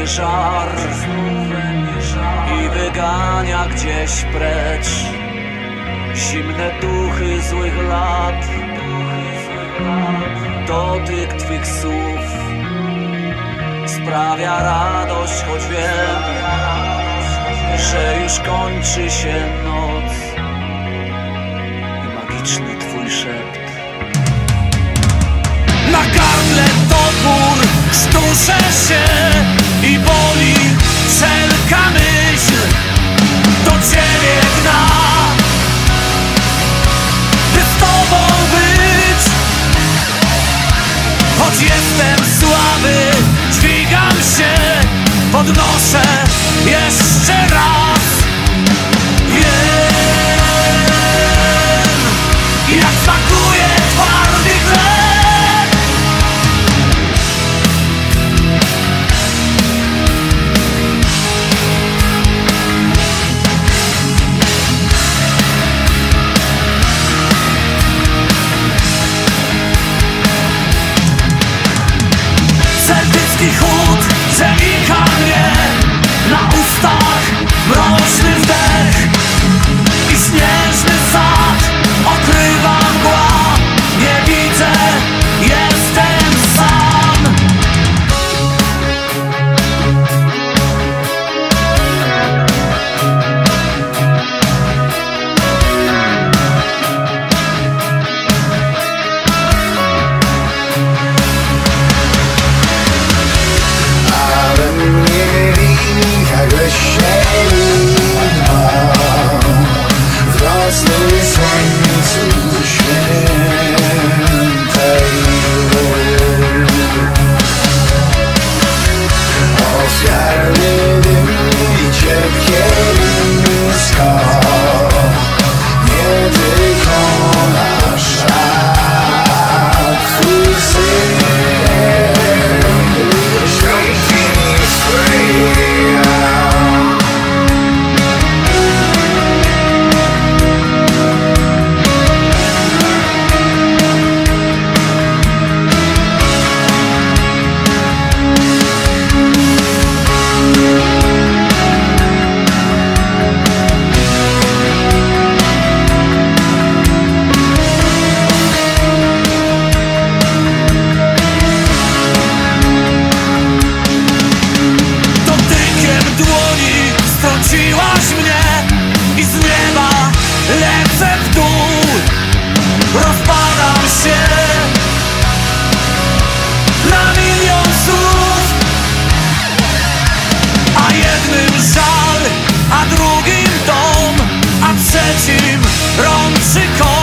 żar i wygania gdzieś precz zimne duchy złych lat. Dotyk twych słów sprawia radość, choć wiem, że już kończy się noc i magiczny twój szept. Na gardle topór szturze się i boli wszelka myśl, do ciebie gna, by z tobą być. Choć jestem słaby, dźwigam się, podnoszę jeszcze raz. Wiem, jak smakuje twardy chleb. Celtycki chód przenika mnie, na ustach mroczny wdech i śnieżny sad okrywa mgła. Nie widzę, jestem sam. Strąciłaś mnie i z nieba lecę w dół. Rozpadam się na milion słów, a jednym żal, a drugim dom, a trzecim rączy kość.